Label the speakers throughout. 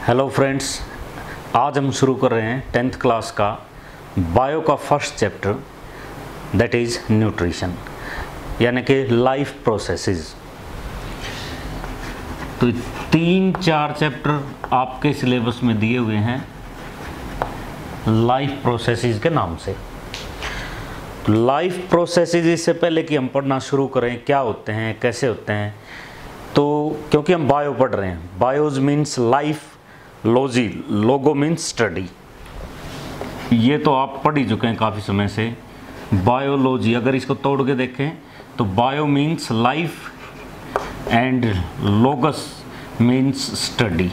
Speaker 1: Hello friends, आज हम शुरू कर रहे हैं 10th क्लास का बायो का first chapter, that is nutrition, यानी कि लाइफ प्रोसेसेस। तो 3-4 चैप्टर आपके सिलेबस में दिए हुए हैं लाइफ प्रोसेसेस के नाम से। तो लाइफ प्रोसेसेस, इससे पहले कि हम पढ़ना शुरू करें क्या होते हैं, कैसे होते हैं, तो क्योंकि हम बायो पढ़ रहे हैं, bios means life, logy, logo means study. ये तो आप पढ़ ही चुके हैं काफ़ी समय से। बायोलॉजी अगर इसको तोड़ के देखें तो bio means life and logos means study.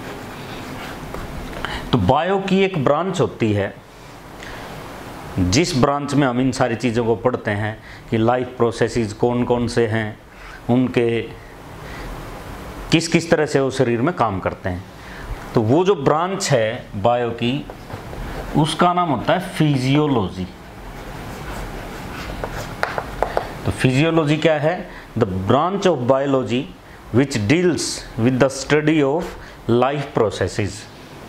Speaker 1: तो बायो की एक ब्रांच होती है जिस ब्रांच में हम इन सारी चीज़ों को पढ़ते हैं कि लाइफ प्रोसेसेस कौन कौन से हैं, उनके किस किस तरह से वो शरीर में काम करते हैं। तो वो जो ब्रांच है बायो की, उसका नाम होता है फिजियोलॉजी। तो फिजियोलॉजी क्या है? The branch of biology which deals with the study of life processes.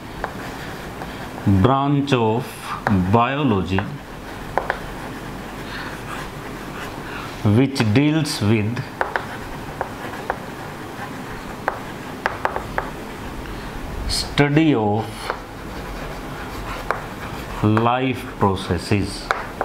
Speaker 1: Branch of biology which deals with study of life processes.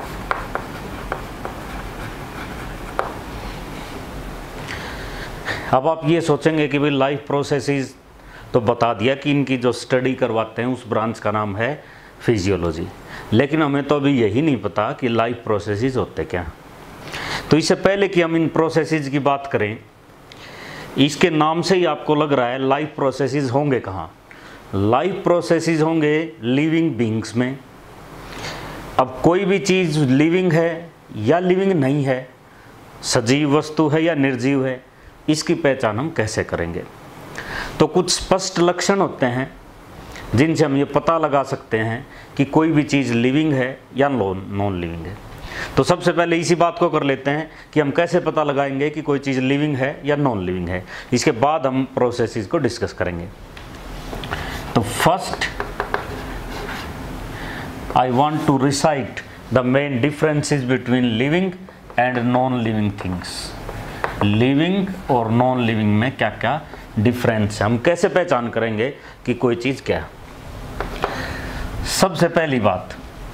Speaker 1: अब आप ये सोचेंगे कि भाई लाइफ प्रोसेसेस तो बता दिया कि इनकी जो स्टडी करवाते हैं उस ब्रांच का नाम है फिजियोलॉजी, लेकिन हमें तो अभी यही नहीं पता कि लाइफ प्रोसेसेस होते क्या। तो इससे पहले कि हम इन प्रोसेसेस की बात करें, इसके नाम से ही आपको लग रहा है लाइफ प्रोसेसेस होंगे कहाँ? लाइफ प्रोसेसेस होंगे लिविंग बीइंग्स में। अब कोई भी चीज़ लिविंग है या लिविंग नहीं है, सजीव वस्तु है या निर्जीव है, इसकी पहचान हम कैसे करेंगे? तो कुछ स्पष्ट लक्षण होते हैं जिनसे हम ये पता लगा सकते हैं कि कोई भी चीज़ लिविंग है या नॉन लिविंग है। तो सबसे पहले इसी बात को कर लेते हैं कि हम कैसे पता लगाएंगे कि कोई चीज़ लिविंग है या नॉन लिविंग है। इसके बाद हम प्रोसेसेस को डिस्कस करेंगे। तो first I want to recite the main differences between living and non-living things. Living और non-living में क्या क्या डिफरेंस है, हम कैसे पहचान करेंगे कि कोई चीज़ क्या है? सबसे पहली बात,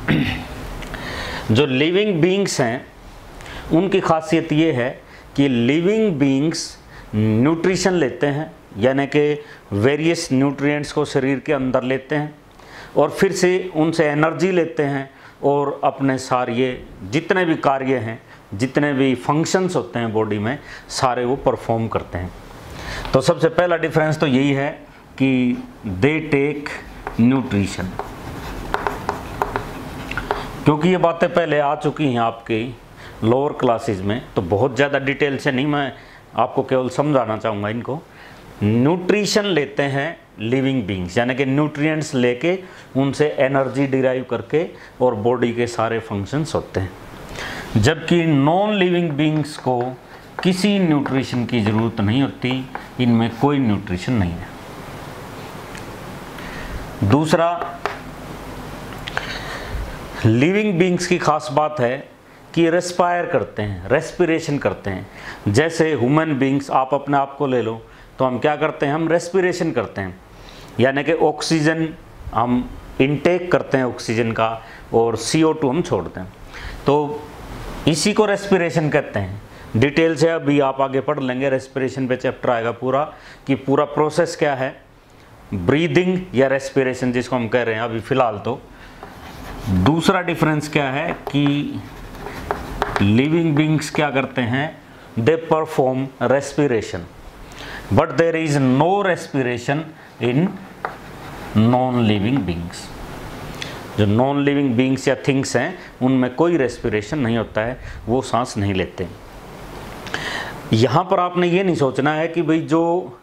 Speaker 1: जो लिविंग बीइंग्स हैं उनकी खासियत ये है कि लिविंग बीइंग्स न्यूट्रिशन लेते हैं, यानी कि वेरियस न्यूट्रिएंट्स को शरीर के अंदर लेते हैं और फिर से उनसे एनर्जी लेते हैं और अपने सारे जितने भी कार्य हैं, जितने भी फंक्शंस होते हैं बॉडी में, सारे वो परफॉर्म करते हैं। तो सबसे पहला डिफरेंस तो यही है कि दे टेक न्यूट्रिशन। क्योंकि ये बातें पहले आ चुकी हैं आपकी लोअर क्लासेस में, तो बहुत ज़्यादा डिटेल से नहीं, मैं आपको केवल समझाना चाहूँगा इनको। न्यूट्रिशन लेते हैं लिविंग बीइंग्स, यानी कि न्यूट्रिएंट्स लेके उनसे एनर्जी डिराइव करके और बॉडी के सारे फंक्शंस होते हैं। जबकि नॉन लिविंग बीइंग्स को किसी न्यूट्रिशन की ज़रूरत नहीं होती, इनमें कोई न्यूट्रिशन नहीं है। दूसरा, लिविंग बीइंग्स की खास बात है कि रेस्पायर करते हैं, रेस्पिरेशन करते हैं। जैसे ह्यूमन बीइंग्स, आप अपने आप को ले लो, तो हम क्या करते हैं? हम रेस्पिरेशन करते हैं, यानी कि ऑक्सीजन हम इनटेक करते हैं ऑक्सीजन का, और CO2 हम छोड़ते हैं। तो इसी को रेस्पिरेशन कहते हैं। डिटेल से अभी आप आगे पढ़ लेंगे, रेस्पिरेशन पे चैप्टर आएगा पूरा, कि पूरा प्रोसेस क्या है, ब्रीदिंग या रेस्पिरेशन जिसको हम कह रहे हैं अभी फ़िलहाल। तो दूसरा डिफरेंस क्या है कि लिविंग बीइंग्स क्या करते हैं? They perform respiration, but there is no respiration in non living beings. जो नॉन लिविंग बीइंग्स या थिंग्स हैं उनमें कोई रेस्पिरेशन नहीं होता है, वो सांस नहीं लेते। यहाँ पर आपने ये नहीं सोचना है कि भाई जो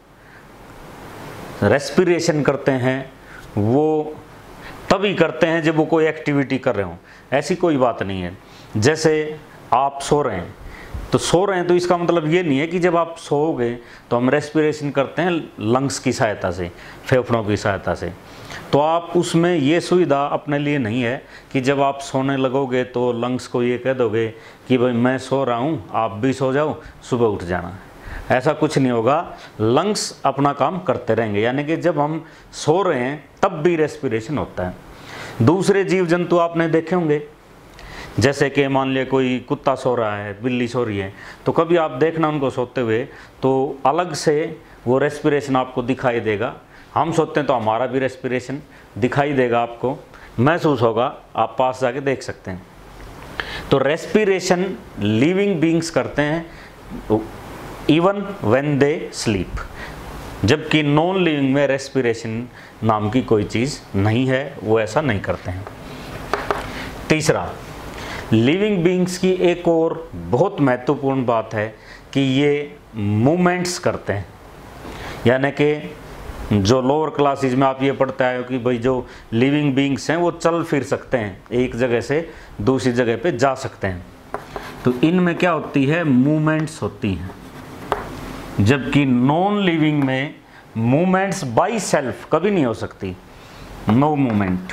Speaker 1: रेस्पिरेशन करते हैं वो तभी करते हैं जब वो कोई एक्टिविटी कर रहे हों, ऐसी कोई बात नहीं है। जैसे आप सो रहे हैं, तो सो रहे हैं तो इसका मतलब ये नहीं है कि जब आप सोओगे तो हम रेस्पिरेशन करते हैं लंग्स की सहायता से, फेफड़ों की सहायता से। तो आप उसमें ये सुविधा अपने लिए नहीं है कि जब आप सोने लगोगे तो लंग्स को ये कह दोगे कि भाई मैं सो रहा हूँ, आप भी सो जाओ, सुबह उठ जाना। ऐसा कुछ नहीं होगा, लंग्स अपना काम करते रहेंगे, यानी कि जब हम सो रहे हैं तब भी रेस्पिरेशन होता है। दूसरे जीव जंतु आपने देखे होंगे, जैसे कि मान लिया कोई कुत्ता सो रहा है, बिल्ली सो रही है, तो कभी आप देखना उनको सोते हुए तो अलग से वो रेस्पिरेशन आपको दिखाई देगा। हम सोते हैं तो हमारा भी रेस्पिरेशन दिखाई देगा, आपको महसूस होगा, आप पास जाके देख सकते हैं। तो रेस्पिरेशन लिविंग बीइंग्स करते हैं इवन व्हेन दे स्लीप, जबकि नॉन लिविंग में रेस्पिरेशन नाम की कोई चीज़ नहीं है, वो ऐसा नहीं करते हैं। तीसरा, लिविंग बीइंग्स की एक और बहुत महत्वपूर्ण बात है कि ये मूवमेंट्स करते हैं, यानी कि जो लोअर क्लासेस में आप ये पढ़ते आए हो कि भाई जो लिविंग बीइंग्स हैं वो चल फिर सकते हैं, एक जगह से दूसरी जगह पे जा सकते हैं। तो इनमें क्या होती है, मूवमेंट्स होती हैं, जबकि नॉन लिविंग में मूवमेंट्स बाय सेल्फ कभी नहीं हो सकती। नो मूवमेंट,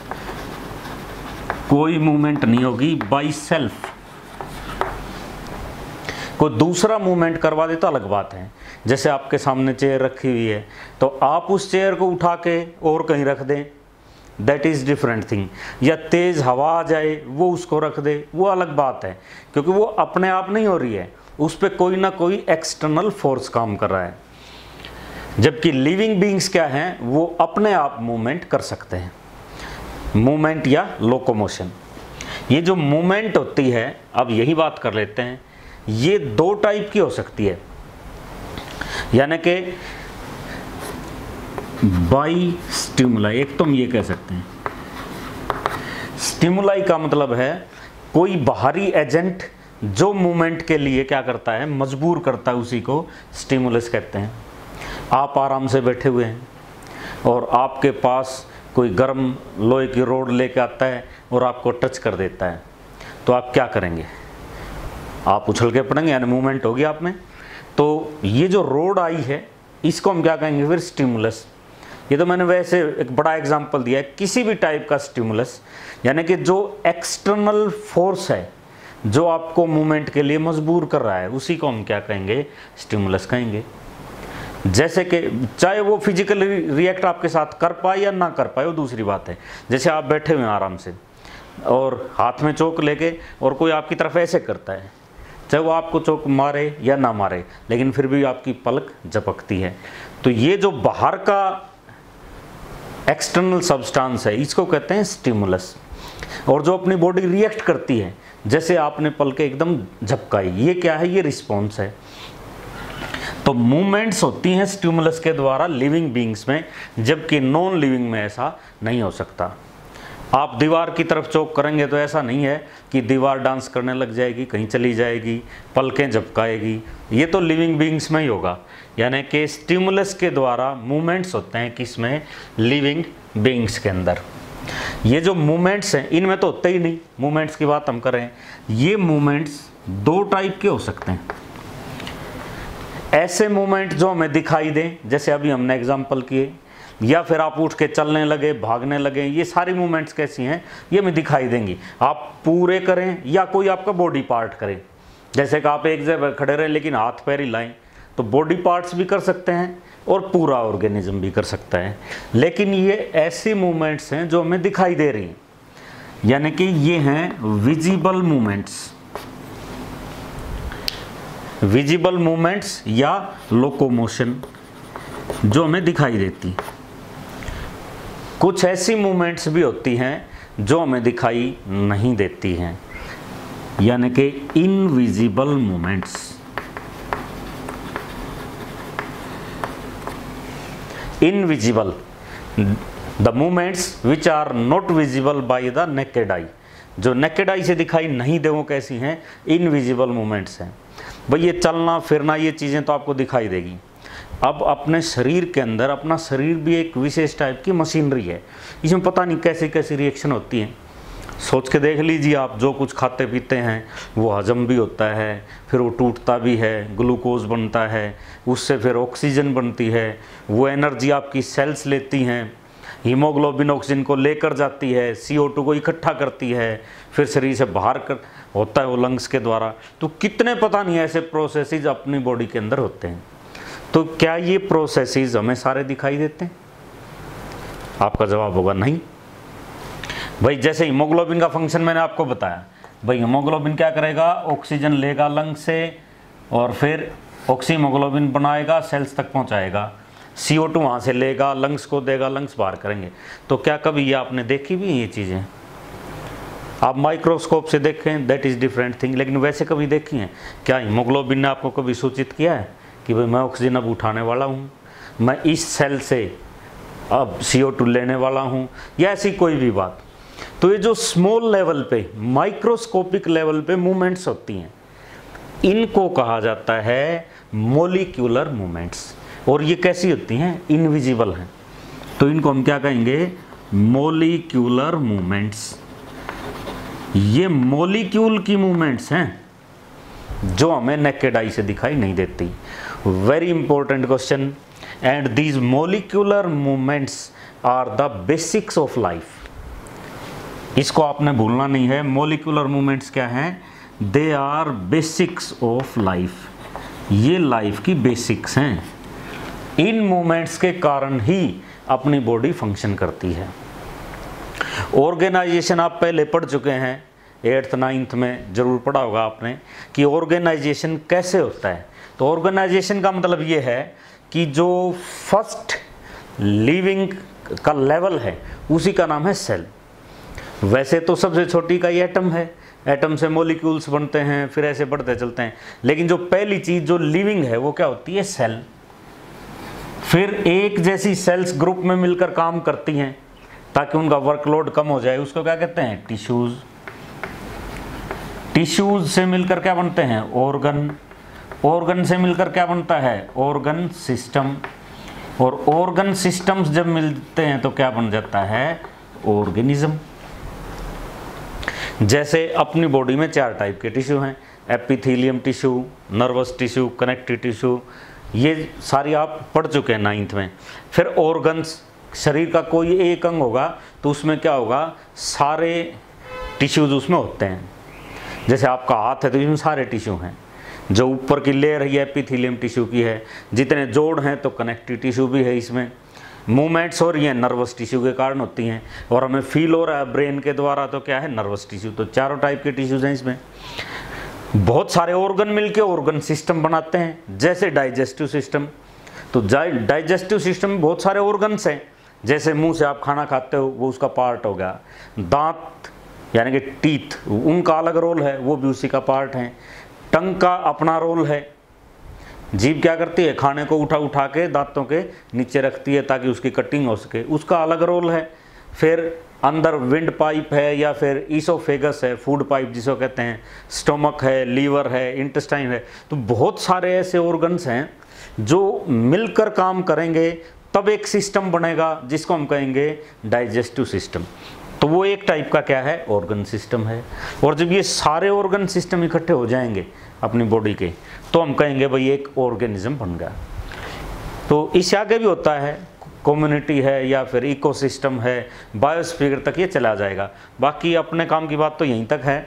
Speaker 1: कोई मूवमेंट नहीं होगी बाय सेल्फ। कोई दूसरा मूवमेंट करवा दे तो अलग बात है, जैसे आपके सामने चेयर रखी हुई है तो आप उस चेयर को उठा के और कहीं रख दें, दैट इज़ डिफरेंट थिंग। या तेज़ हवा आ जाए वो उसको रख दे, वो अलग बात है, क्योंकि वो अपने आप नहीं हो रही है, उस पर कोई ना कोई एक्सटर्नल फोर्स काम कर रहा है। जबकि लिविंग बीइंग्स क्या हैं, वो अपने आप मूवमेंट कर सकते हैं, मूवमेंट या लोकोमोशन। ये जो मूवमेंट होती है, अब यही बात कर लेते हैं, ये दो टाइप की हो सकती है, यानी कि बाई स्टिमुलाई। एक तो हम ये कह सकते हैं, स्टिमुलाई का मतलब है कोई बाहरी एजेंट जो मूवमेंट के लिए क्या करता है, मजबूर करता है, उसी को स्टिमुलस कहते हैं। आप आराम से बैठे हुए हैं और आपके पास कोई गर्म लोहे की रोड लेके आता है और आपको टच कर देता है, तो आप क्या करेंगे, आप उछल के पड़ेंगे, यानी मूवमेंट होगी आप में। तो ये जो रोड आई है इसको हम क्या कहेंगे फिर, स्टिमुलस। ये तो मैंने वैसे एक बड़ा एग्जांपल दिया है, किसी भी टाइप का स्टिमुलस, यानी कि जो एक्सटर्नल फोर्स है जो आपको मूवमेंट के लिए मजबूर कर रहा है, उसी को हम क्या कहेंगे, स्टिमुलस कहेंगे। जैसे कि चाहे वो फिजिकली रिएक्ट आपके साथ कर पाए या ना कर पाए, वो दूसरी बात है। जैसे आप बैठे हुए हैं आराम से और हाथ में चौक लेके और कोई आपकी तरफ ऐसे करता है, चाहे वो आपको चौक मारे या ना मारे, लेकिन फिर भी आपकी पलक झपकती है। तो ये जो बाहर का एक्सटर्नल सब्सटेंस है, इसको कहते हैं स्टिमुलस। और जो अपनी बॉडी रिएक्ट करती है, जैसे आपने पलकें एकदम झपकाई, ये क्या है, ये रिस्पॉन्स है। तो मूवमेंट्स होती हैं स्टिमुलस के द्वारा लिविंग बीइंग्स में, जबकि नॉन लिविंग में ऐसा नहीं हो सकता। आप दीवार की तरफ चौक करेंगे तो ऐसा नहीं है कि दीवार डांस करने लग जाएगी, कहीं चली जाएगी, पलकें झपकाएगी, ये तो लिविंग बीइंग्स में ही होगा। यानी कि स्टिमुलस के द्वारा मूवमेंट्स होते हैं किसमें, लिविंग बीइंग्स के अंदर। ये जो मूवमेंट्स हैं इनमें तो होते ही नहीं, मूवमेंट्स की बात हम करें, ये मूवमेंट्स दो टाइप के हो सकते हैं। ऐसे मूवमेंट जो हमें दिखाई दें, जैसे अभी हमने एग्जाम्पल किए, या फिर आप उठ के चलने लगे, भागने लगे, ये सारी मूवमेंट्स कैसी हैं, ये हमें दिखाई देंगी। आप पूरे करें या कोई आपका बॉडी पार्ट करे, जैसे कि आप एक जगह खड़े रहे लेकिन हाथ पैर हिलाएं, तो बॉडी पार्ट्स भी कर सकते हैं और पूरा ऑर्गेनिज्म भी कर सकता है। लेकिन ये ऐसी मूवमेंट्स हैं जो हमें दिखाई दे रही हैं, यानी कि ये हैं विजिबल मूवमेंट्स, विजिबल मूवमेंट्स या लोकोमोशन जो हमें दिखाई देती। कुछ ऐसी मूवमेंट्स भी होती हैं जो हमें दिखाई नहीं देती हैं, यानी कि invisible movements. Invisible, the movements which are not visible by the naked eye, जो नेकेड आई से दिखाई नहीं दे वो कैसी हैं, इनविजिबल मूवमेंट्स हैं। भाई ये चलना फिरना ये चीज़ें तो आपको दिखाई देगी। अब अपने शरीर के अंदर, अपना शरीर भी एक विशेष टाइप की मशीनरी है, इसमें पता नहीं कैसी कैसी रिएक्शन होती हैं। सोच के देख लीजिए आप, जो कुछ खाते पीते हैं वो हजम भी होता है, फिर वो टूटता भी है, ग्लूकोज बनता है, उससे फिर ऑक्सीजन बनती है, वो एनर्जी आपकी सेल्स लेती हैं, हीमोग्लोबिन ऑक्सीजन को लेकर जाती है, CO2 को इकट्ठा करती है, फिर शरीर से बाहर कर होता है वो लंग्स के द्वारा। तो कितने पता नहीं ऐसे प्रोसेसेस अपनी बॉडी के अंदर होते हैं। तो क्या ये प्रोसेसेस हमें सारे दिखाई देते हैं? आपका जवाब होगा नहीं। भाई जैसे हीमोग्लोबिन का फंक्शन मैंने आपको बताया, भाई हीमोग्लोबिन क्या करेगा, ऑक्सीजन लेगा लंग्स से और फिर ऑक्सीहीमोग्लोबिन बनाएगा, सेल्स तक पहुंचाएगा, CO2 वहाँ से लेगा, लंग्स को देगा, लंग्स बाहर करेंगे। तो क्या कभी ये आपने देखी भी ये चीज़ें? आप माइक्रोस्कोप से देखें, दैट इज़ डिफरेंट थिंग, लेकिन वैसे कभी देखी हैं? क्या हीमोग्लोबिन ने आपको कभी सूचित किया है कि भाई मैं ऑक्सीजन अब उठाने वाला हूँ, मैं इस सेल से अब CO2 लेने वाला हूँ, या ऐसी कोई भी बात? तो ये जो स्मॉल लेवल पे, माइक्रोस्कोपिक लेवल पे मूवमेंट्स होती हैं, इनको कहा जाता है मॉलिक्यूलर मूवमेंट्स। और ये कैसी होती हैं? इनविजिबल हैं। तो इनको हम क्या कहेंगे? Molecular movements. ये मॉलिक्यूल की मूवमेंट्स हैं जो हमें नेकेड आई से दिखाई नहीं देती। Very important question. And these molecular movements are the basics of life. इसको आपने भूलना नहीं है। मॉलिक्यूलर मूवमेंट्स क्या हैं? They are basics of life. ये लाइफ की बेसिक्स हैं। इन मूवमेंट्स के कारण ही अपनी बॉडी फंक्शन करती है। ऑर्गेनाइजेशन आप पहले पढ़ चुके हैं, 8th 9th में जरूर पढ़ा होगा आपने कि ऑर्गेनाइजेशन कैसे होता है। तो ऑर्गेनाइजेशन का मतलब ये है कि जो फर्स्ट लिविंग का लेवल है उसी का नाम है सेल। वैसे तो सबसे छोटी का ही एटम है, एटम से मॉलिक्यूल्स बनते हैं, फिर ऐसे बढ़ते चलते हैं, लेकिन जो पहली चीज़ जो लिविंग है वो क्या होती है? सेल। फिर एक जैसी सेल्स ग्रुप में मिलकर काम करती हैं ताकि उनका वर्कलोड कम हो जाए, उसको क्या कहते हैं? टिश्यूज। टिश्यूज से मिलकर क्या बनते हैं? ऑर्गन। ऑर्गन से मिलकर क्या बनता है? Organ system. और ऑर्गन सिस्टम्स जब मिलते हैं तो क्या बन जाता है? ऑर्गेनिज्म। जैसे अपनी बॉडी में 4 टाइप के टिश्यू हैं, epithelium tissue, nervous tissue, connective tissue, ये सारी आप पढ़ चुके हैं 9th में। फिर ऑर्गन्स, शरीर का कोई एक अंग होगा तो उसमें क्या होगा? सारे टिश्यूज उसमें होते हैं। जैसे आपका हाथ है तो इसमें सारे टिश्यू हैं। जो ऊपर की लेयर है एपिथेलियम टिश्यू की है, जितने जोड़ हैं तो कनेक्टिव टिश्यू भी है इसमें। मूवमेंट्स हो रही हैं नर्वस टिश्यू के कारण होती हैं, और हमें फील हो रहा है ब्रेन के द्वारा तो क्या है? Nervous tissue. तो चारों टाइप के टिश्यूज हैं इसमें। बहुत सारे ऑर्गन मिलके ऑर्गन सिस्टम बनाते हैं, जैसे डाइजेस्टिव सिस्टम। तो डाइजेस्टिव सिस्टम में बहुत सारे ऑर्गन्स हैं। जैसे मुंह से आप खाना खाते हो वो उसका पार्ट हो गया। दांत यानी कि टीथ, उनका अलग रोल है, वो भी उसी का पार्ट है। टंग का अपना रोल है। जीभ क्या करती है? खाने को उठा उठा के दांतों के नीचे रखती है ताकि उसकी कटिंग हो सके, उसका अलग रोल है। फिर अंदर विंड पाइप है या फिर ईसोफेगस है, फूड पाइप जिसको कहते हैं, स्टोमक है, लीवर है, इंटेस्टाइन है। तो बहुत सारे ऐसे ऑर्गन्स हैं जो मिलकर काम करेंगे तब एक सिस्टम बनेगा जिसको हम कहेंगे डाइजेस्टिव सिस्टम। तो वो एक टाइप का क्या है? ऑर्गन सिस्टम है। और जब ये सारे ऑर्गन सिस्टम इकट्ठे हो जाएंगे अपनी बॉडी के तो हम कहेंगे भाई एक ऑर्गेनिज्म बन गया। तो इससे आगे भी होता है, कम्युनिटी है या फिर इकोसिस्टम है, बायोस्फीयर तक ये चला जाएगा। बाकी अपने काम की बात तो यहीं तक है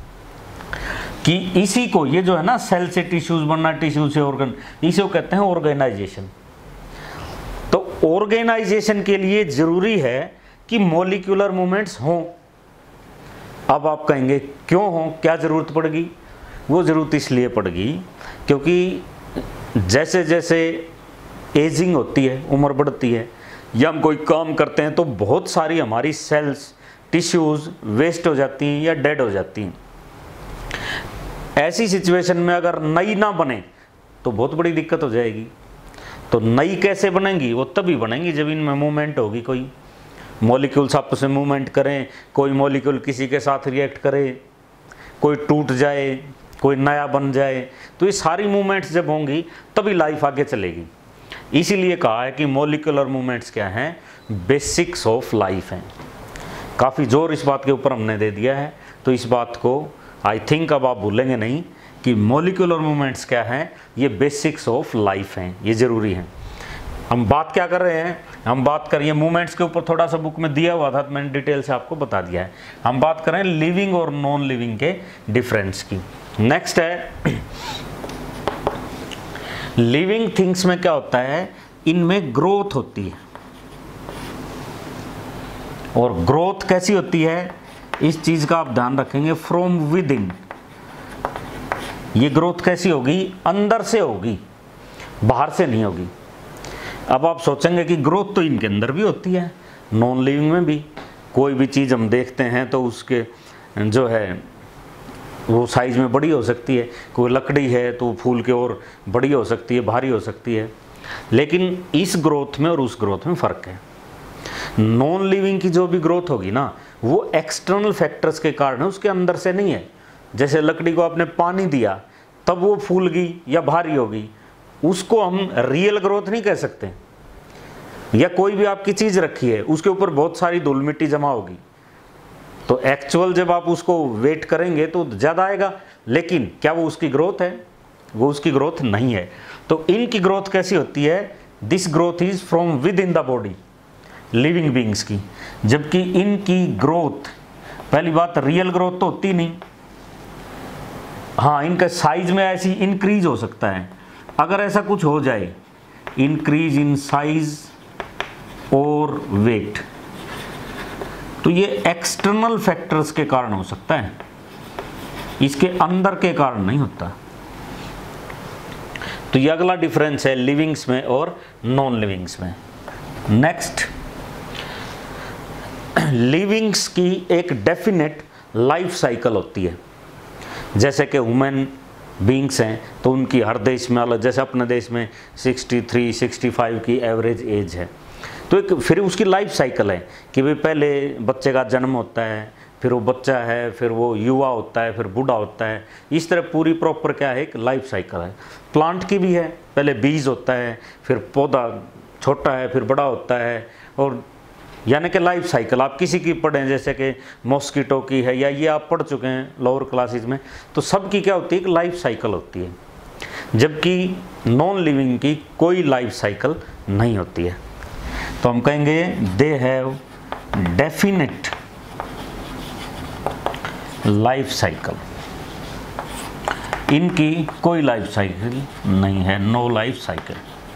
Speaker 1: कि इसी को, ये जो है ना सेल से टिश्यूज बनना, टिश्यू से ऑर्गन, इसी को कहते हैं ऑर्गेनाइजेशन। तो ऑर्गेनाइजेशन के लिए जरूरी है कि मॉलिक्यूलर मूवमेंट्स हों। अब आप कहेंगे क्यों हों, क्या ज़रूरत पड़ेगी? वो ज़रूरत इसलिए पड़ेगी क्योंकि जैसे जैसे एजिंग होती है, उम्र बढ़ती है, या हम कोई काम करते हैं तो बहुत सारी हमारी सेल्स, टिश्यूज़ वेस्ट हो जाती हैं या डेड हो जाती हैं। ऐसी सिचुएशन में अगर नई ना बने तो बहुत बड़ी दिक्कत हो जाएगी। तो नई कैसे बनेंगी? वो तभी बनेंगी जब इनमें मूवमेंट होगी, कोई मॉलिक्यूल्स आपस में मूवमेंट करें, कोई मॉलिक्यूल किसी के साथ रिएक्ट करे, कोई टूट जाए, कोई नया बन जाए। तो ये सारी मूवमेंट्स जब होंगी तभी लाइफ आगे चलेगी। इसीलिए कहा है कि मॉलिक्यूलर मूवमेंट्स क्या हैं? बेसिक्स ऑफ लाइफ हैं। काफ़ी जोर इस बात के ऊपर हमने दे दिया है, तो इस बात को आई थिंक अब आप भूलेंगे नहीं कि मॉलिक्यूलर मूवमेंट्स क्या हैं, ये बेसिक्स ऑफ लाइफ हैं, ये ज़रूरी है। हम बात क्या कर रहे हैं, हम बात कर रहे हैं मूवमेंट्स के ऊपर, थोड़ा सा बुक में दिया हुआ था तो मैंने डिटेल से आपको बता दिया है। हम बात कर रहे हैं लिविंग और नॉन लिविंग के डिफरेंस की। नेक्स्ट है लिविंग थिंग्स में क्या होता है, इनमें ग्रोथ होती है, और ग्रोथ कैसी होती है इस चीज का आप ध्यान रखेंगे, फ्रॉम विद इन। ये ग्रोथ कैसी होगी, अंदर से होगी, बाहर से नहीं होगी। अब आप सोचेंगे कि ग्रोथ तो इनके अंदर भी होती है, नॉन लिविंग में भी। कोई भी चीज़ हम देखते हैं तो उसके जो है वो साइज़ में बड़ी हो सकती है, कोई लकड़ी है तो फूल के और बड़ी हो सकती है, भारी हो सकती है, लेकिन इस ग्रोथ में और उस ग्रोथ में फ़र्क है। नॉन लिविंग की जो भी ग्रोथ होगी ना, वो एक्सटर्नल फैक्टर्स के कारण है, उसके अंदर से नहीं है। जैसे लकड़ी को आपने पानी दिया तब वो फूल गई या भारी होगी, उसको हम रियल ग्रोथ नहीं कह सकते। या कोई भी आपकी चीज़ रखी है, उसके ऊपर बहुत सारी धूल मिट्टी जमा होगी, तो एक्चुअल जब आप उसको वेट करेंगे तो ज़्यादा आएगा, लेकिन क्या वो उसकी ग्रोथ है, वो उसकी ग्रोथ नहीं है। तो इनकी ग्रोथ कैसी होती है, this growth is from within the body, living beings की। जबकि इनकी ग्रोथ, पहली बात रियल ग्रोथ तो होती नहीं, हाँ इनका साइज में ऐसी इंक्रीज हो सकता है। अगर ऐसा कुछ हो जाए, इंक्रीज इन साइज और वेट, तो ये एक्सटर्नल फैक्टर्स के कारण हो सकता है, इसके अंदर के कारण नहीं होता। तो ये अगला डिफरेंस है लिविंग्स में और नॉन लिविंग्स में। नेक्स्ट, लिविंग्स की एक डेफिनेट लाइफ साइकिल होती है। जैसे कि ह्यूमन बींग्स हैं तो उनकी हर देश में अलग, जैसे अपने देश में 63-65 की एवरेज एज है, तो एक फिर उसकी लाइफ साइकिल है कि भाई पहले बच्चे का जन्म होता है, फिर वो बच्चा है, फिर वो युवा होता है, फिर बूढ़ा होता है। इस तरह पूरी प्रॉपर क्या है, एक लाइफ साइकिल है। प्लांट की भी है, पहले बीज होता है, फिर पौधा छोटा है, फिर बड़ा होता है, और यानी कि लाइफ साइकिल आप किसी की पढ़ें, जैसे कि मॉस्किटो की है, या ये आप पढ़ चुके हैं लोअर क्लासेस में, तो सबकी क्या होती है, एक लाइफ साइकिल होती है। जबकि नॉन लिविंग की कोई लाइफ साइकिल नहीं होती है। तो हम कहेंगे they have definite life cycle, इनकी कोई लाइफ साइकिल नहीं है, नो लाइफ साइकिल।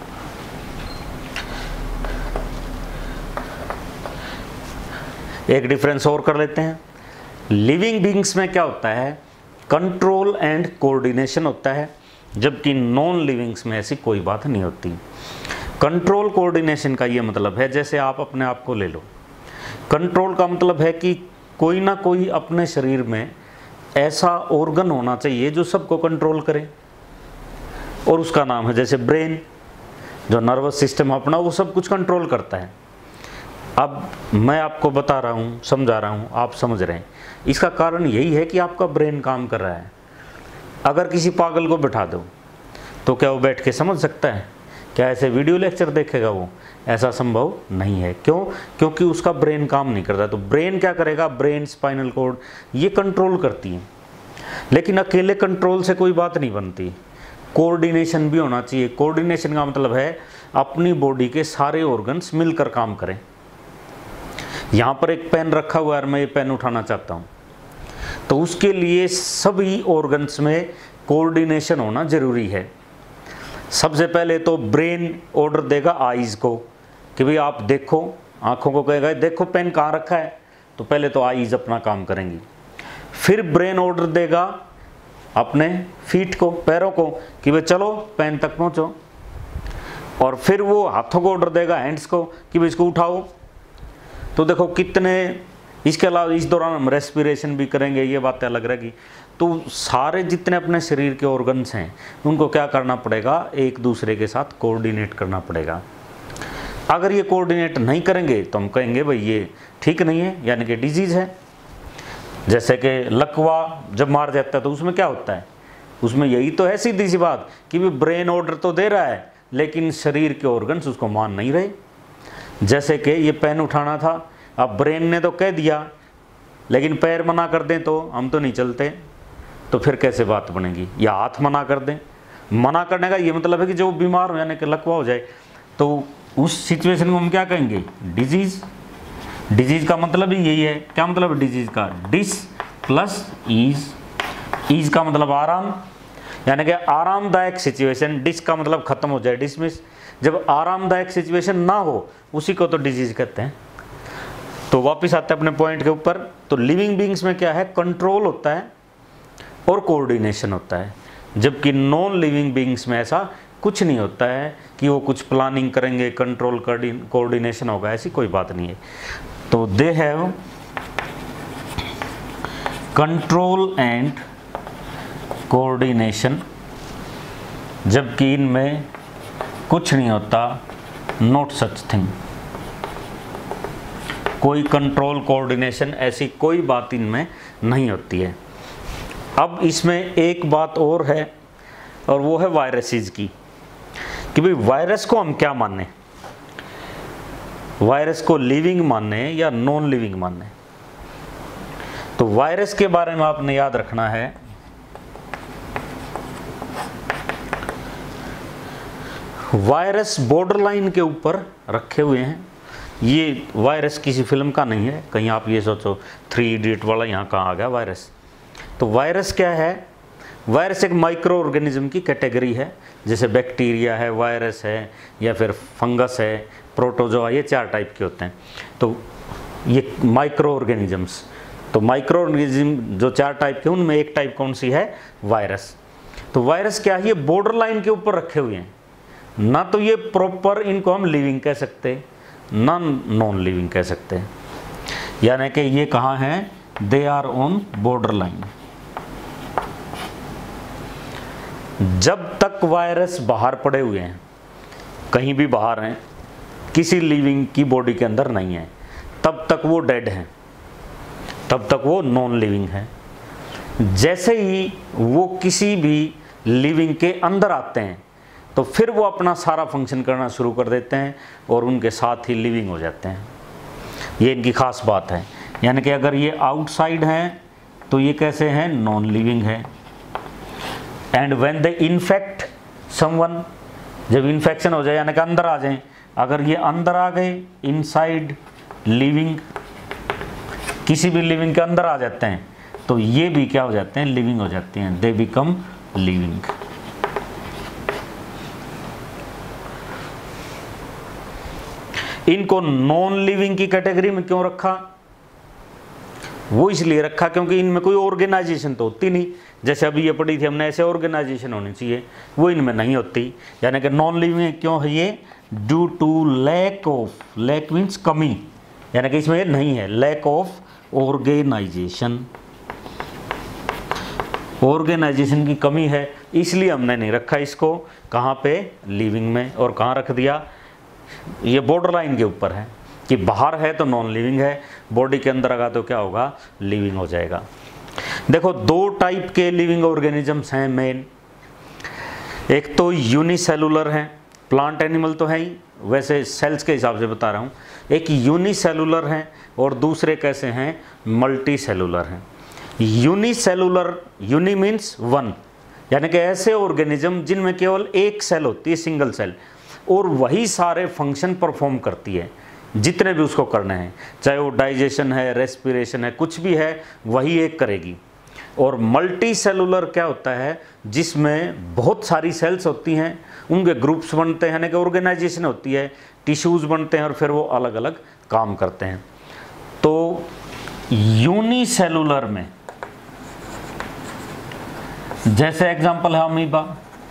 Speaker 1: एक डिफरेंस और कर लेते हैं। लिविंग बींग्स में क्या होता है, कंट्रोल एंड कोऑर्डिनेशन होता है, जबकि नॉन लिविंग्स में ऐसी कोई बात नहीं होती। कंट्रोल कोऑर्डिनेशन का ये मतलब है, जैसे आप अपने आप को ले लो, कंट्रोल का मतलब है कि कोई ना कोई अपने शरीर में ऐसा ऑर्गन होना चाहिए जो सबको कंट्रोल करे, और उसका नाम है जैसे ब्रेन, जो नर्वस सिस्टम अपना वो सब कुछ कंट्रोल करता है। अब मैं आपको बता रहा हूँ, समझा रहा हूँ, आप समझ रहे हैं, इसका कारण यही है कि आपका ब्रेन काम कर रहा है। अगर किसी पागल को बिठा दो तो क्या वो बैठ के समझ सकता है? क्या ऐसे वीडियो लेक्चर देखेगा वो? ऐसा संभव नहीं है। क्यों? क्योंकि उसका ब्रेन काम नहीं करता। तो ब्रेन क्या करेगा? ब्रेन, स्पाइनल कॉर्ड ये कंट्रोल करती है। लेकिन अकेले कंट्रोल से कोई बात नहीं बनती, कोऑर्डिनेशन भी होना चाहिए। कोऑर्डिनेशन का मतलब है अपनी बॉडी के सारे ऑर्गन्स मिलकर काम करें। यहाँ पर एक पेन रखा हुआ है और मैं ये पेन उठाना चाहता हूँ, तो उसके लिए सभी ऑर्गन्स में कोऑर्डिनेशन होना जरूरी है। सबसे पहले तो ब्रेन ऑर्डर देगा आईज को कि भाई आप देखो, आंखों को कहेगा देखो पेन कहाँ रखा है, तो पहले तो आईज अपना काम करेंगी। फिर ब्रेन ऑर्डर देगा अपने फीट को, पैरों को, कि भाई चलो पेन तक पहुँचो। और फिर वो हाथों को ऑर्डर देगा, हैंड्स को, कि भाई इसको उठाओ। तो देखो कितने, इसके अलावा इस दौरान हम रेस्पिरेशन भी करेंगे, ये बातें अलग रहेगी। तो सारे जितने अपने शरीर के ऑर्गन्स हैं उनको क्या करना पड़ेगा? एक दूसरे के साथ कोऑर्डिनेट करना पड़ेगा। अगर ये कोऑर्डिनेट नहीं करेंगे तो हम कहेंगे भाई ये ठीक नहीं है, यानी कि डिजीज़ है। जैसे कि लकवा जब मार जाता है तो उसमें क्या होता है? उसमें यही तो है सीधी सी बात कि भी ब्रेन ऑर्डर तो दे रहा है लेकिन शरीर के ऑर्गन्स उसको मान नहीं रहे। जैसे कि ये पेन उठाना था, अब ब्रेन ने तो कह दिया, लेकिन पैर मना कर दें तो हम तो नहीं चलते, तो फिर कैसे बात बनेगी? या हाथ मना कर दें। मना करने का ये मतलब है कि जो बीमार हो यानी कि लकवा हो जाए, तो उस सिचुएशन को हम क्या कहेंगे? डिजीज। डिजीज का मतलब ही यही है। क्या मतलब है डिजीज का? Dish plus ease. ईज का मतलब आराम, यानी कि आरामदायक सिचुएशन। डिस का मतलब खत्म हो जाए, डिसमिस। जब आरामदायक सिचुएशन ना हो उसी को तो डिजीज कहते हैं। तो वापस आते हैं अपने पॉइंट के ऊपर। तो लिविंग बीइंग्स में क्या है? कंट्रोल होता है और कोऑर्डिनेशन होता है, जबकि नॉन लिविंग बीइंग्स में ऐसा कुछ नहीं होता है कि वो कुछ प्लानिंग करेंगे, कंट्रोल कोऑर्डिनेशन होगा, ऐसी कोई बात नहीं है। तो they have control and coordination, जबकि इनमें कुछ नहीं होता, नॉट सच थिंग। कोई कंट्रोल कोऑर्डिनेशन ऐसी कोई बात इनमें नहीं होती है। अब इसमें एक बात और है, और वो है वायरसेस की, कि भाई वायरस को हम क्या माने? वायरस को लिविंग माने या नॉन लिविंग माने? तो वायरस के बारे में आपने याद रखना है, वायरस बॉर्डरलाइन के ऊपर रखे हुए हैं। ये वायरस किसी फिल्म का नहीं है, कहीं आप ये सोचो 3 इडियट वाला यहाँ कहाँ आ गया वायरस। तो वायरस क्या है? वायरस एक माइक्रो ऑर्गेनिज्म की कैटेगरी है, जैसे बैक्टीरिया है, वायरस है, या फिर फंगस है, प्रोटोजोआ, ये 4 टाइप के होते हैं। तो ये माइक्रो ऑर्गेनिजम्स, तो माइक्रो ऑर्गेनिज्म जो 4 टाइप के, उनमें एक टाइप कौन सी है? वायरस। तो वायरस क्या है? ये बॉर्डर लाइन के ऊपर रखे हुए हैं, ना तो ये प्रॉपर इनको हम लिविंग कह सकते, ना नॉन लिविंग कह सकते हैं। यानी कि ये कहाँ हैं? They are on border line. जब तक वायरस बाहर पड़े हुए हैं, कहीं भी बाहर हैं, किसी लिविंग की बॉडी के अंदर नहीं है, तब तक वो डेड हैं, तब तक वो नॉन लिविंग है। जैसे ही वो किसी भी लिविंग के अंदर आते हैं, तो फिर वो अपना सारा फंक्शन करना शुरू कर देते हैं और उनके साथ ही लिविंग हो जाते हैं। ये इनकी खास बात है। यानी कि अगर ये आउटसाइड हैं तो ये कैसे हैं? नॉन लिविंग है। And when they infect someone, जब इन्फेक्शन हो जाए यानी कि अंदर आ जाएं, अगर ये अंदर आ गए, इनसाइड लिविंग, किसी भी लिविंग के अंदर आ जाते हैं, तो ये भी क्या हो जाते हैं? लिविंग हो जाते हैं। They become living. इनको नॉन लिविंग की कैटेगरी में क्यों रखा? वो इसलिए रखा क्योंकि इनमें कोई ऑर्गेनाइजेशन तो होती नहीं। जैसे अभी ये पढ़ी थी हमने, ऐसे ऑर्गेनाइजेशन होनी चाहिए, वो इनमें नहीं होती। यानी कि नॉन लिविंग क्यों है ये? Due to lack of, lack means कमी, यानी कि इसमें नहीं है, लैक ऑफ ऑर्गेनाइजेशन। ऑर्गेनाइजेशन की कमी है, इसलिए हमने नहीं रखा इसको। कहाँ पे? लिविंग में। और कहाँ रख दिया? ये बॉर्डर लाइन के ऊपर है, कि बाहर है तो नॉन लिविंग है, बॉडी के अंदर आगा तो क्या होगा? लिविंग हो जाएगा। देखो 2 टाइप के लिविंग ऑर्गेनिजम्स हैं मेन। एक तो यूनिसेलुलर हैं, प्लांट एनिमल तो है ही, वैसे सेल्स के हिसाब से बता रहा हूँ। एक यूनिसेलुलर हैं और दूसरे कैसे हैं? मल्टी सेलुलर हैं। यूनिसेलुलर, यूनि मीन्स 1, यानी कि ऐसे ऑर्गेनिज्म जिनमें केवल एक सेल होती है, सिंगल सेल, और वही सारे फंक्शन परफॉर्म करती है जितने भी उसको करने हैं, चाहे वो डाइजेशन है, रेस्पिरेशन है, कुछ भी है, वही एक करेगी। और मल्टी सेलुलर क्या होता है? जिसमें बहुत सारी सेल्स होती हैं, उनके ग्रुप्स बनते हैं, यानी कि ऑर्गेनाइजेशन होती है, टिश्यूज़ बनते हैं और फिर वो अलग अलग काम करते हैं। तो यूनिसेलुलर में जैसे एग्जांपल है अमीबा,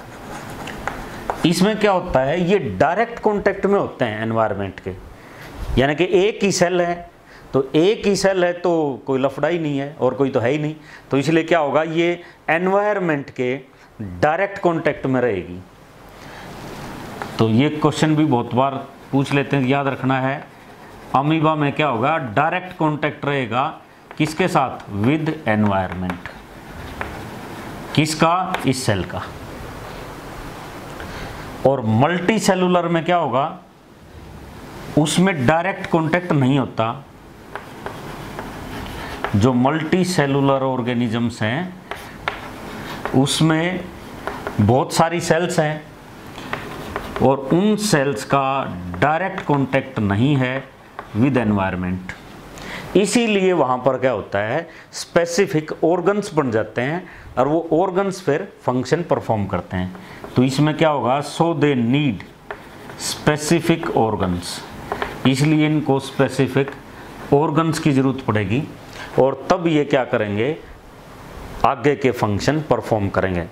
Speaker 1: इसमें क्या होता है? ये डायरेक्ट कांटेक्ट में होते हैं एनवायरनमेंट के, यानी कि एक ही सेल है, तो एक ही सेल है तो कोई लफड़ा ही नहीं है और कोई तो है ही नहीं, तो इसलिए क्या होगा? ये एनवायरनमेंट के डायरेक्ट कांटेक्ट में रहेगी। तो ये क्वेश्चन भी बहुत बार पूछ लेते हैं, याद रखना है। अमीबा में क्या होगा? डायरेक्ट कांटेक्ट रहेगा किसके साथ? With environment. किसका? इस सेल का। और मल्टी सेलुलर में क्या होगा? उसमें डायरेक्ट कांटेक्ट नहीं होता, जो मल्टी सेलुलर ऑर्गेनिजम्स हैं उसमें बहुत सारी सेल्स हैं और उन सेल्स का डायरेक्ट कांटेक्ट नहीं है विद एनवायरनमेंट, इसीलिए वहाँ पर क्या होता है, स्पेसिफिक ऑर्गन्स बन जाते हैं और वो ऑर्गन्स फिर फंक्शन परफॉर्म करते हैं। तो इसमें क्या होगा, so they need specific organs, इसलिए इनको स्पेसिफिक ऑर्गन्स की ज़रूरत पड़ेगी और तब ये क्या करेंगे, आगे के फंक्शन परफॉर्म करेंगे।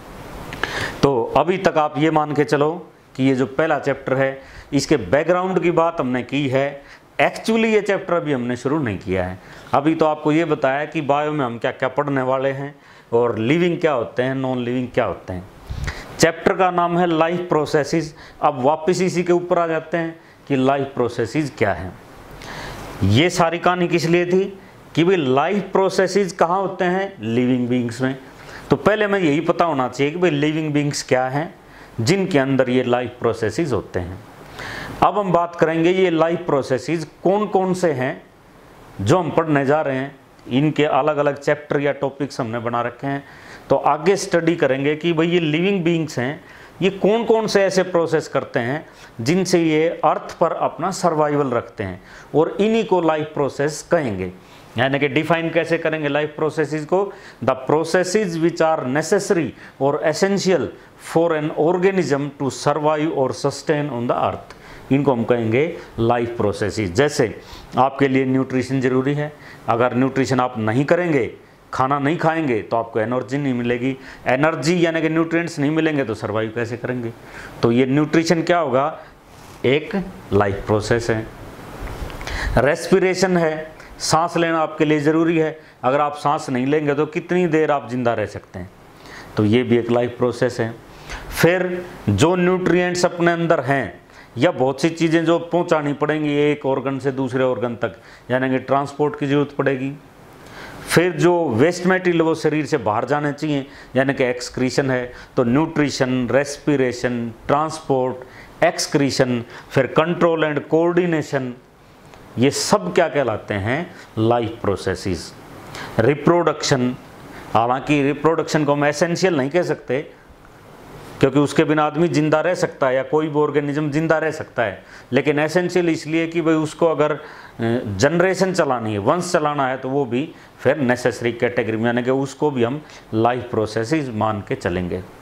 Speaker 1: तो अभी तक आप ये मान के चलो कि ये जो पहला चैप्टर है इसके बैकग्राउंड की बात हमने की है। एक्चुअली ये चैप्टर अभी हमने शुरू नहीं किया है। अभी तो आपको ये बताया कि बायो में हम क्या क्या पढ़ने वाले हैं और लिविंग क्या होते हैं, नॉन लिविंग क्या होते हैं। चैप्टर का नाम है लाइफ प्रोसेसेस। अब वापस इसी के ऊपर आ जाते हैं कि लाइफ प्रोसेसेस क्या है। ये सारी कहानी किस लिए थी कि भाई लाइफ प्रोसेसेस कहाँ होते हैं, लिविंग बीइंग्स में। तो पहले हमें यही पता होना चाहिए कि भाई लिविंग बीइंग्स क्या हैं जिनके अंदर ये लाइफ प्रोसेसेस होते हैं। अब हम बात करेंगे ये लाइफ प्रोसेसेस कौन कौन से हैं जो हम पढ़ने जा रहे हैं। इनके अलग अलग चैप्टर या टॉपिक्स हमने बना रखे हैं। तो आगे स्टडी करेंगे कि भाई ये लिविंग बीइंग्स हैं, ये कौन कौन से ऐसे प्रोसेस करते हैं जिनसे ये अर्थ पर अपना सर्वाइवल रखते हैं, और इन्हीं को लाइफ प्रोसेस कहेंगे। यानी कि डिफाइन कैसे करेंगे लाइफ प्रोसेसेस को, the processes which are necessary और essential for an organism to survive और सस्टेन ऑन द अर्थ, इनको हम कहेंगे लाइफ प्रोसेसेस। जैसे आपके लिए न्यूट्रिशन जरूरी है, अगर न्यूट्रिशन आप नहीं करेंगे, खाना नहीं खाएंगे तो आपको एनर्जी नहीं मिलेगी, एनर्जी यानी कि न्यूट्रिएंट्स नहीं मिलेंगे तो सर्वाइव कैसे करेंगे। तो ये न्यूट्रिशन क्या होगा, एक लाइफ प्रोसेस है। रेस्पिरेशन है, सांस लेना आपके लिए ज़रूरी है, अगर आप सांस नहीं लेंगे तो कितनी देर आप जिंदा रह सकते हैं, तो ये भी एक लाइफ प्रोसेस है। फिर जो न्यूट्रिएंट्स अपने अंदर हैं या बहुत सी चीज़ें जो पहुंचानी पड़ेंगी एक ऑर्गन से दूसरे ऑर्गन तक, यानी कि ट्रांसपोर्ट की ज़रूरत पड़ेगी। फिर जो वेस्ट मटेरियल वो शरीर से बाहर जाने चाहिए, यानी कि एक्सक्रीशन है। तो न्यूट्रिशन, रेस्पिरेशन, ट्रांसपोर्ट, एक्सक्रीशन, फिर कंट्रोल एंड कोऑर्डिनेशन, ये सब क्या कहलाते हैं, लाइफ प्रोसेसेस। रिप्रोडक्शन, हालांकि रिप्रोडक्शन को हम एसेंशियल नहीं कह सकते क्योंकि उसके बिना आदमी जिंदा रह सकता है या कोई भी ऑर्गेनिज्म जिंदा रह सकता है, लेकिन एसेंशियल इसलिए कि भाई उसको अगर जनरेशन चलानी है, वंश चलाना है, तो वो भी फिर नेसेसरी कैटेगरी में, यानी कि उसको भी हम लाइफ प्रोसेसेस मान के चलेंगे।